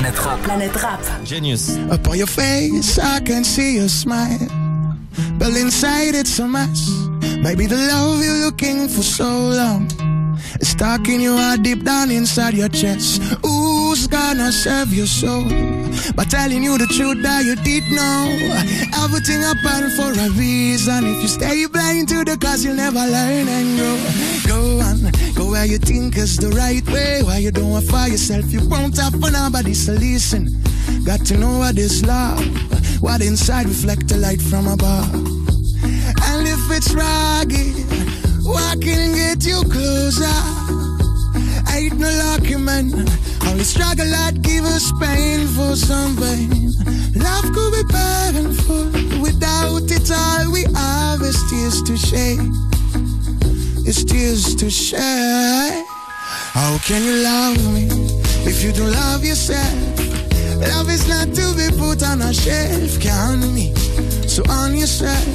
Planète Rap. Planète Rap. Genius. Upon your face, I can see your smile, but inside it's a mess. Maybe the love you're looking for so long is stuck in your heart deep down inside your chest. Who's gonna save your soul by telling you the truth that you did know? Everything happened for a reason. If you stay blind to the cause, you'll never learn and grow. Go on, go where you think is the right way. Why you don't want for yourself, you won't have for nobody to listen. Got to know what is love, what inside reflect the light from above. And if it's rugged, what can get you closer? Ain't no lucky man, only struggle that give us pain for some pain. Love could be painful, without it all we have is tears to shed. It's tears to shed. How can you love me if you don't love yourself? Love is not to be put on a shelf. Count me, so on yourself.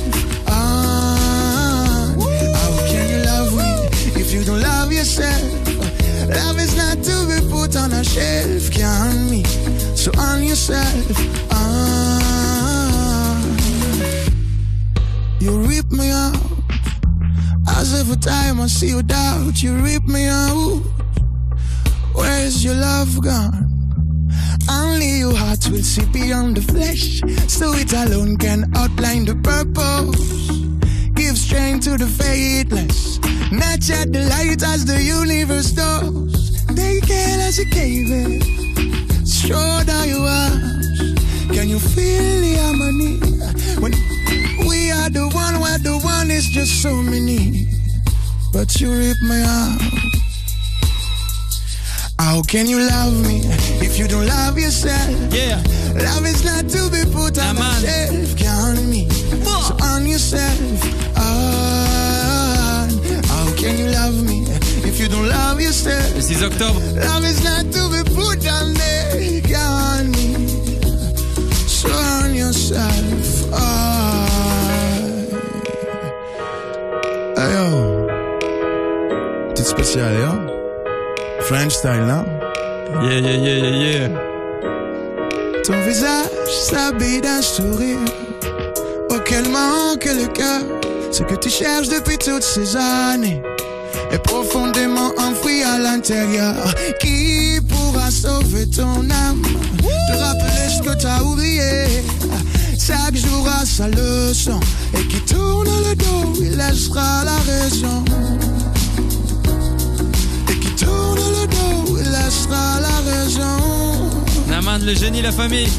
How can you love me if you don't love yourself? Love is not to be put on a shelf. Count me, so on yourself. You rip me out, as every time I see you doubt, you rip me out. Where's your love gone? Only your heart will see beyond the flesh, so it alone can outline the purpose. Give strength to the faithless, nurture the light as the universe does. Take care as you gave it, show down your arms. Can you feel the harmony? When we are the one, where the one is just so many, but you rip me out. How can you love me if you don't love yourself? Yeah. Love is not to be put on a shelf. Count me, so on yourself. How can you love me if you don't love yourself? Le 6 octobre. Love is not to be put on there. Count me, so on yourself. Hey yo, petite spéciale yo. French style, non? Yeah, yeah, yeah, yeah, yeah. Ton visage s'habille d'un sourire auquel manque le cœur. Ce que tu cherches depuis toutes ces années est profondément enfoui à l'intérieur. Qui pourra sauver ton âme? Te rappeler ce que t'as oublié. Chaque jour a sa leçon. Et qui tourne le dos, il laissera la raison. Tourne le dos, il laissera la raison. Naman, le génie, la famille.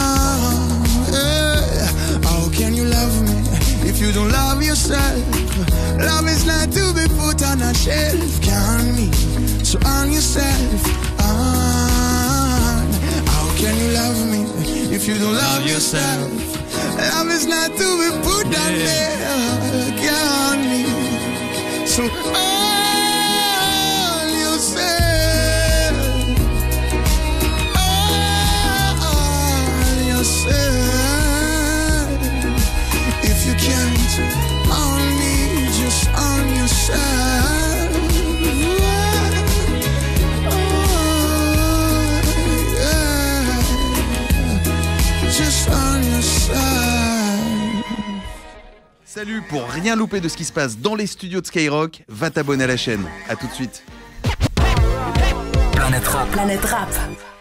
How can you love me if you don't love yourself? Love is not to be put on a shelf. Count me, so on yourself. How can you love me if you don't love yourself? Love is not to be put on there. Count me, so if you can't own me, just own yourself. Just own yourself. Salut, pour rien louper de ce qui se passe dans les studios de Skyrock, va t'abonner à la chaîne. À tout de suite. Planète Rap. Planète Rap.